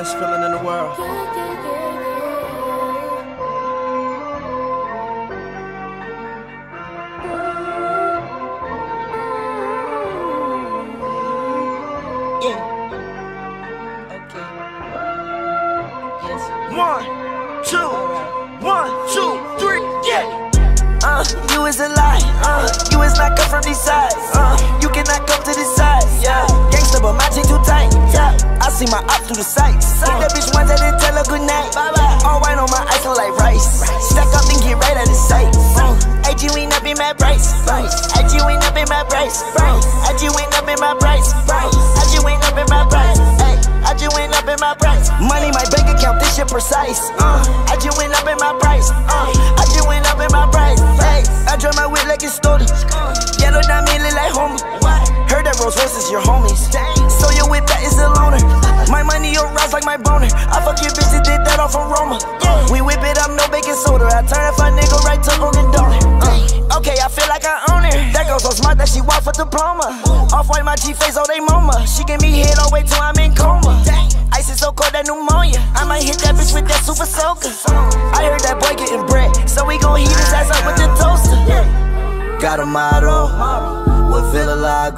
best feeling in the world. One, two, three, yeah. You is a lie, you is not cut from these sides, you cannot come to this side, yeah. Gangsta but my chain too tight, yeah. I see my op through the sights. That bitch once I didn't tell her good night. All white on my ice, like rice. Stack up and get right out of sight. AG ain't up in my price, AG ain't up in my price, AG ain't up in my price, AG ain't up in my price, AG ain't up in my price. Money my bank account, this shit precise. AG ain't up in my price, AG ain't up in my price. I drive my whip like it's stolen. Yellow diamond look like Homer. Heard that Rolls Royce is your homies. So your whip that is a loner. My money your rise like my boner. I fuck your bitch that did that off from Roma. We whip it up, no baking soda. I turn if a nigga right to Hogan donor. Okay, I feel like I own her. That girl so smart that she walk for diploma. Off-white my G-face, oh they MoMA. She give me head all the way till I'm in coma. Ice is so cold that pneumonia. I might hit that bitch with that super soaker. I heard that boy getting bread, so we gon' heat his ass up with the toaster. Got a model with Villa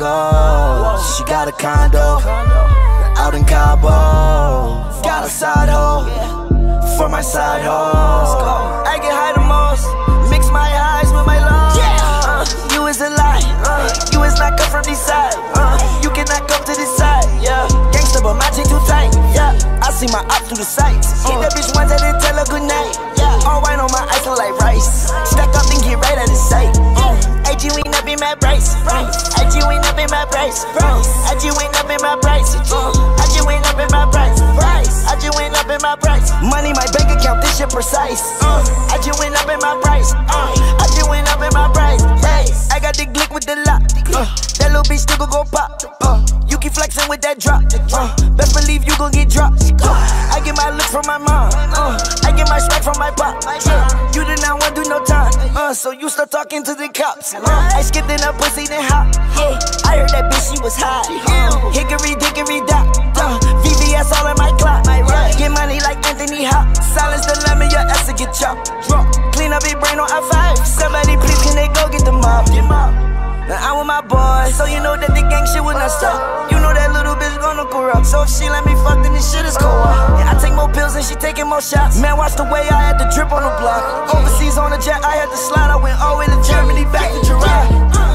Lago. She got a condo out in Cabo. Got a side hoe for my side hoe. I get high the most, mix my highs with my lows. You is a lie, you is not cut from these sides. You cannot come to this side, yeah. Gangsta but my chain too tight, yeah. I see my op through the sights. Hit that bitch once I didn't tell her good night, yeah. All white on my ice, like rice. Stack up and get right out of sight. AG ain't up in my price, AG ain't up in my price, AG ain't up in my price, AG ain't up in my price, AG ain't up in my price. Money my bank account, this shit precise. AG ain't up in my price, AG ain't up in my price. I got the glick with the lock, that little bitch still gon' pop. You keep flexing with that drop, best believe you gon' get dropped. I get my looks from my mom, I get my swag from my pop. You did not want to do no time, so you start talking to the cops. I skipped in her pussy then hop. I heard that bitch she was hot. Hickory dickory dock, VVS all in my clock. Get money like Anthony Hop. Silence the lemon, your ass to get chopped. Clean up your brain on I5. Somebody please can they go get the mob? Now I'm with my boys, so you know that the gang shit will not stop. You know that little bitch gonna corrupt, so if she let me fuck, then this shit is cold. Yeah, I take more pills and she taking more shots. Man, watch the way I had to drip on the block. Overseas on the jet, I had to slide. I went all the way to Germany, back to Gerard.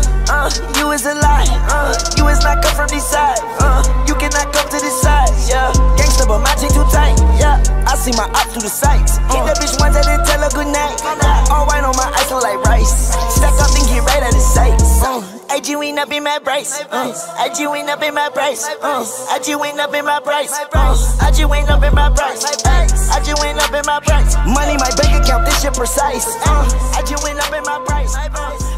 You is a lie, you is not cut from these sides. You cannot come to this side, yeah. Gangsta but my chain too tight, yeah. I see my op through the sights. Hit that bitch once I didn't tell her good night. All white on my ice, like rice. Stack up and get right out of sight. AG ain't up in my price, AG ain't up in my price, AG ain't up in my price, AG ain't up in my price, AG ain't up in my price. Money my bank account, this shit precise. AG ain't up in my price.